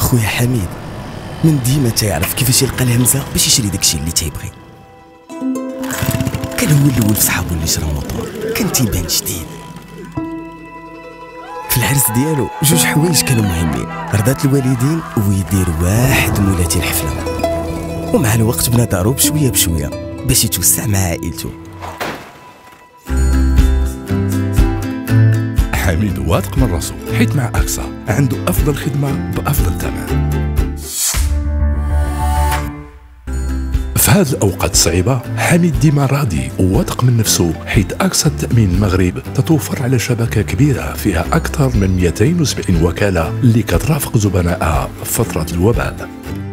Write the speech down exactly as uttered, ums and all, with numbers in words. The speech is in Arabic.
خويا حميد من ديما تيعرف كيفاش يلقى الهمزه باش يشري داكشي اللي تيبغي. كان هو الاول في صحابو اللي شرا موطور، كان تيبان جديد. في العرس ديالو جوج حوايج كانوا مهمين، رضات الوالدين ويدير واحد مولاتي الحفله، ومع الوقت بنا دارو بشويه بشويه باش يتوسع مع عائلته. حميد واثق من راسو حيت مع اكسا عنده افضل خدمه بافضل ثمن. في هذه الاوقات الصعيبه حميد ديما راضي وواثق من نفسه حيت اكسا التامين المغرب تتوفر على شبكه كبيره فيها اكثر من مئتين وسبعين وكاله اللي كترافق زبنائها في فتره الوباء.